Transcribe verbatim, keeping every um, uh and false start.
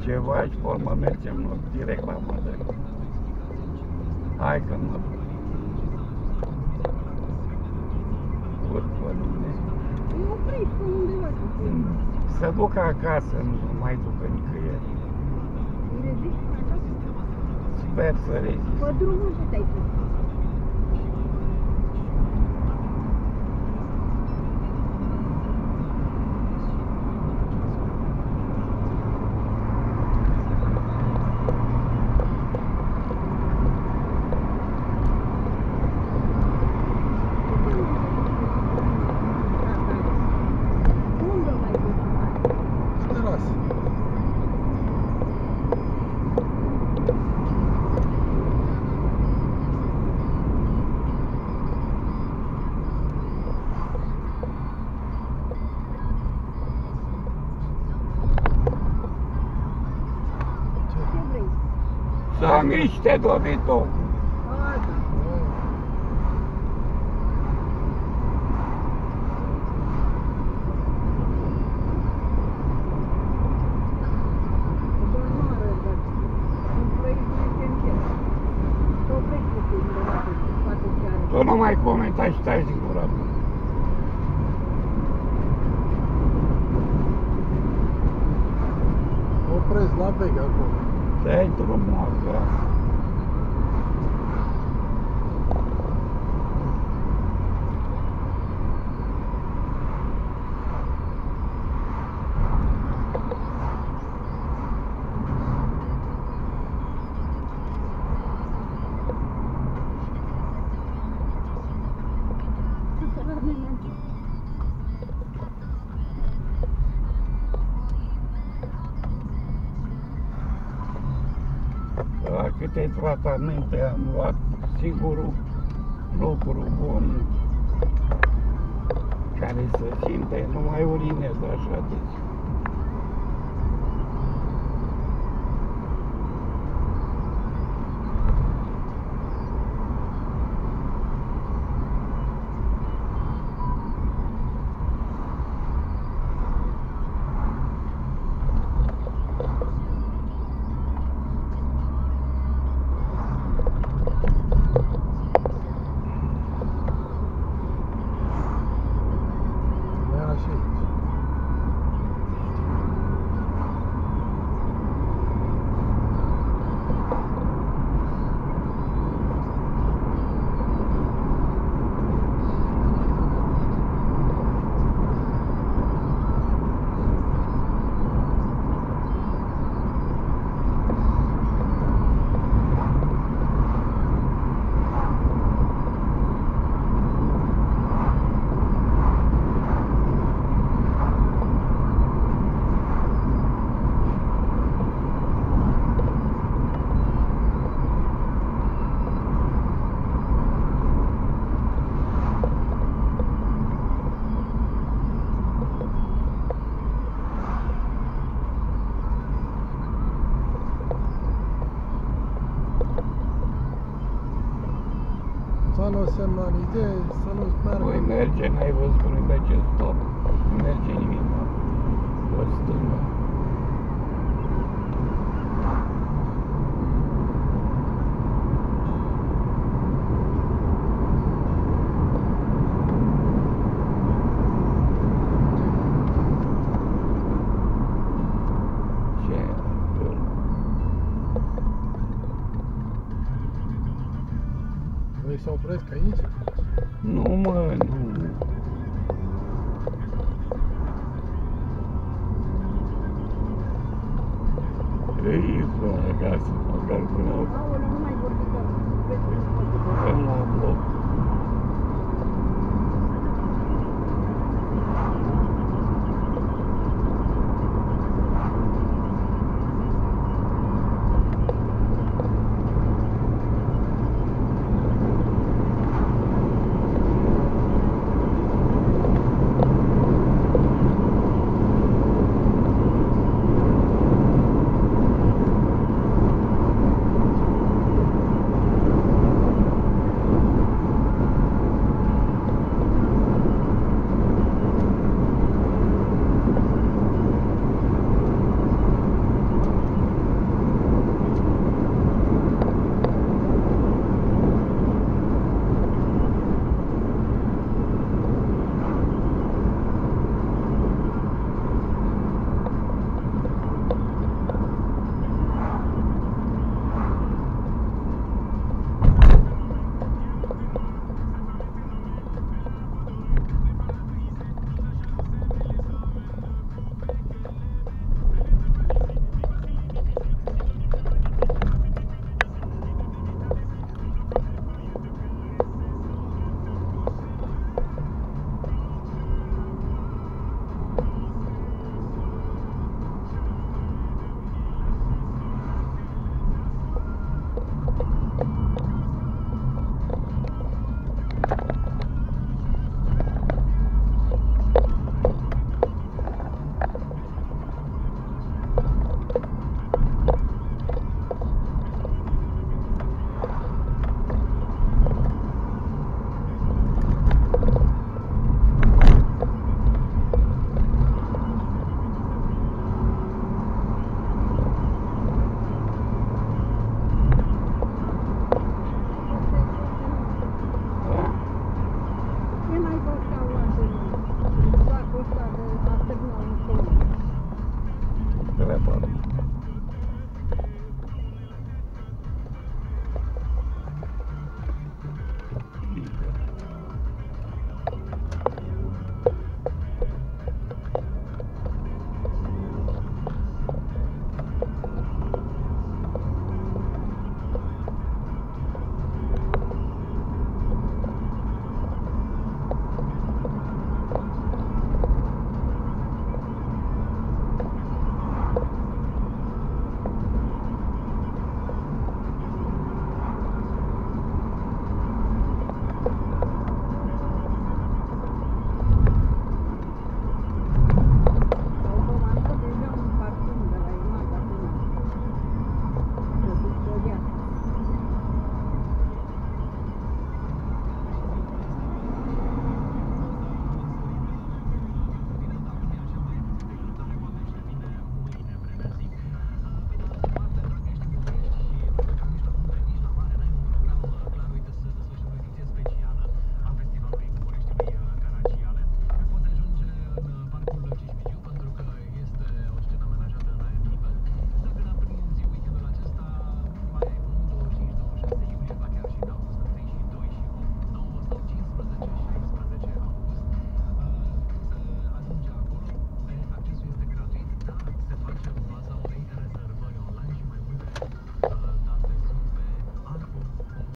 ceva și pe urmă mergem noi direct la Mădălin. Hai că mă urc pe mine. Îi oprești pe undeva. Să ducă acasă, nu mai ducă nicăieri. Îi rezisti pe acasă? Sper să rezist. Pe drumul ce te-ai pus? Să am niște doritori. Tu nu mai comenta și stai din gura. Opresc la vechi acolo. Dai drumul acasă. La câte tratamente am luat, singurul lucru bun care se simte, nu mai urinez așa deci. Să nu semnalizezi, să nu-ți meargă. Voi merge, n-ai văzut cum îi merge stop. Nu merge nimic, mă. O stângă. Vrei să opresc aici? Nu, mă, nu. Ei, până acasă, măcar până Aoleu, nu mai vorbi, că până la bloc.